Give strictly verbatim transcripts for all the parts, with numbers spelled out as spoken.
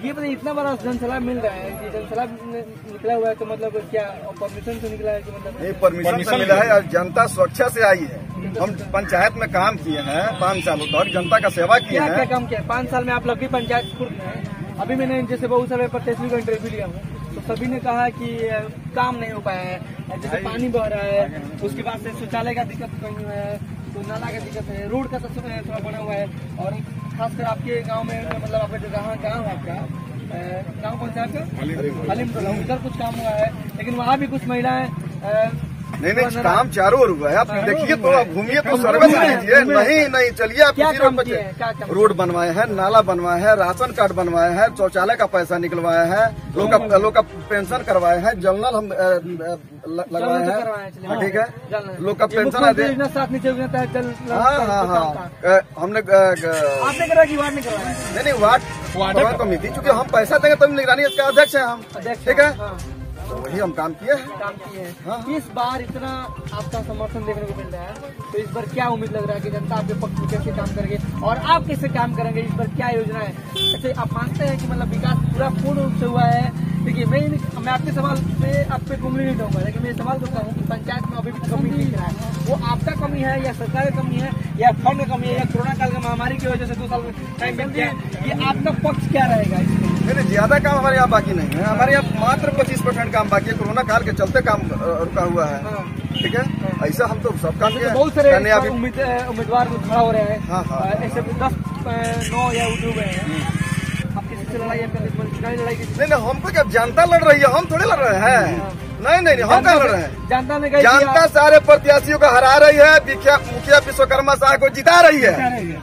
ये बताइए इतना बड़ा जनसलाब मिल रहा है कि जनसलाब निकला हुआ है तो मतलब क्या परमिशन से निकला है कि मतलब नहीं परमिशन से मिला है और जनता सुरक्षा से आई है। हम पंचायत में काम किए हैं पाँच सालों तक, जनता का सेवा किए हैं। क्या काम किया पाँच साल में आप लोग भी पंचायत खुद में? अभी मैंने जैसे बहुत सारे प्रत्याशियों का इंटरव्यू लिया हूँ तो सभी ने कहा कि काम नहीं हो पाया है, जैसे पानी बह रहा है, उसके बाद से शौचालय का दिक्कत नहीं हुआ है, तो नाला का दिक्कत है, रोड का तो थोड़ा बना हुआ है। और खासकर आपके गांव में मतलब आपका जो गाँव गाँव है आपका गाँव कौन सा आपका हलीम टोला, उधर कुछ काम हुआ है लेकिन वहाँ भी कुछ महिलाएं नहीं नहीं काम चारों ओर हुआ है। आप देखिए तो आप घूमिए तो सर्विस लीजिए। नहीं नहीं चलिए आप किसी रोड पर रोड बनवाए हैं, नाला बनवाए हैं, राशन कार्ड बनवाए हैं, शौचालय का पैसा निकलवाया है, लोग का लोग का पेंशन करवाए हैं, जलनल हम लगवाए हैं, ठीक है, लोग का पेंशन हाँ हाँ हाँ हमने आपने करा कि वार्ड ने करवाया? नहीं नहीं वार्ड वार्ड कमेटी चूँकि हम पैसा देंगे तब निगरानी इसका अध्यक्ष है हम, ठीक है, तो वही हम काम किए हैं काम किए हैं हाँ। इस बार इतना आपका समर्थन देखने को मिल रहा है तो इस बार क्या उम्मीद लग रहा है कि जनता आपके पक्ष में कैसे काम करेंगे और आप कैसे काम करेंगे? इस बार क्या योजना है? ऐसे आप मानते हैं कि मतलब विकास पूरा पूर्ण रूप से हुआ है? देखिए मैं मैं आपके सवाल पे आप पे कुमली नहीं कहूँगा लेकिन मैं सवाल करता हूँ कि पंचायत में अभी भी कमी दिख रहा है, वो आपका कमी है या सरकार की कमी है या फंड की कमी है या कोरोना काल का महामारी की वजह से दो साल टाइम मिल गया, ये आपका पक्ष क्या रहेगा? नहीं ज्यादा काम हमारे यहाँ बाकी नहीं है, हमारे यहाँ मात्र पच्चीस परसेंट काम बाकी है, कोरोना काल के चलते काम रुका हुआ है, ठीक है। ऐसा हम तो सब काम किया। बहुत सारे उम्मीदवार खड़ा हो रहे हैं हाँ हाँ ऐसे दस नौ या उठ गए हैं, आप किसी से लड़ाई चुनावी लड़ाई? नहीं नहीं हमको क्या जनता लड़ रही है, हम थोड़े लड़ रहे हैं। नहीं नहीं नहीं हम क्या लड़ रहे हैं? जनता ने जनता सारे प्रत्याशियों को हरा रही है, मुखिया विश्वकर्मा साहब को जिता रही है।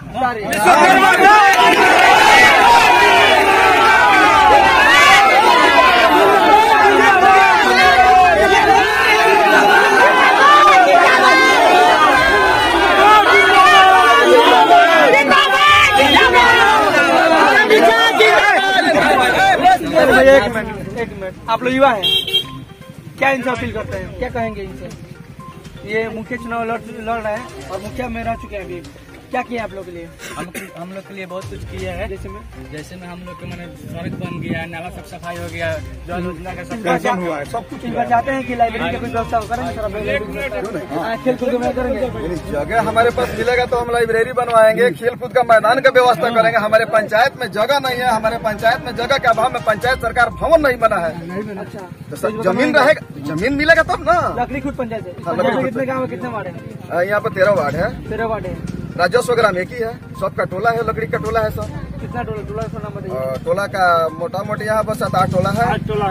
एक मिनट एक मिनट आप लोग युवा हैं, क्या इनसे अपील करते हैं, क्या कहेंगे इनसे? ये मुखिया चुनाव लड़ लड़ रहे हैं और मुखिया में रह चुके हैं, अभी क्या किया आप लोग के लिए? हम हम लोग के लिए बहुत कुछ किया है, जैसे में जैसे में हम लोग के मैंने सड़क बन गया, नाला सब सफाई हो गया, जल योजना का सब काम हुआ है, सब कुछ चाहते हैं कि लाइब्रेरी का कुछ व्यवस्था करेंगे, खेल कूद में करेंगे। जगह हमारे पास मिलेगा तो हम लाइब्रेरी बनवाएंगे, खेल कूद का मैदान का व्यवस्था करेंगे। हमारे पंचायत में जगह नहीं है, हमारे पंचायत में जगह के अभाव में पंचायत सरकार भवन नहीं बना है। अच्छा तो जमीन रहेगा, जमीन मिलेगा तब ना। लकड़ी खुद पंचायत है, कितने गाँव में कितने वार्ड है? यहाँ पर तेरह वार्ड है। तेरह वार्ड है, राजस्व ग्राम एक ही है, सबका टोला है, लकड़ी का टोला है सब। कितना टोला? टोला का नाम बताइए। टोला का मोटा मोटी यहाँ पर सात आठ टोला है।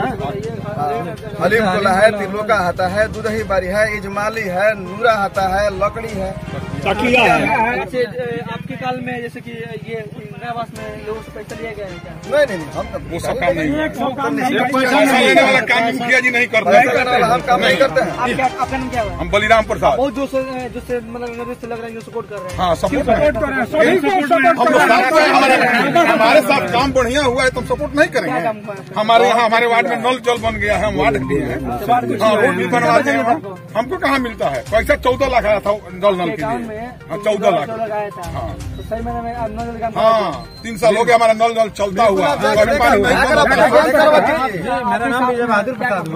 हलीम टोला है, तिलोका आता है, दुधही बारी है, इजमाली है, नूरा आता है, लकड़ी है, चकिया है। आपके काल में जैसे कि ये इंदिरावास में लोगों से पैसा लिया गया है क्या? नहीं नहीं हम वो सब काम नहीं, काम मुखिया जी नहीं करते हैं, हम काम नहीं करते हैं। आपका नाम क्या है? हम बलिराम प्रसाद। बहुत जो से जो से मतलब से लग रहा है जो सपोर्ट कर रहे हैं। हाँ सपोर्ट कर रहे हैं, हमारे साथ काम बढ़िया हुआ है तो हम सपोर्ट नहीं करेंगे। हमारे यहाँ हमारे वार्ड में नल जल बन गया है, हम वार्ड दिए हैं, हाँ रोड भी बनवा दिए हैं। हमको कहाँ मिलता है पैसा? चौदह लाख आया था नल नल के लिए, हाँ चौदह लाख। हाँ सही मैंने में हाँ तीन साल हो गया हमारा नल नल चलता हुआ, मेरा नाम विजय बहादुर प्रसाद।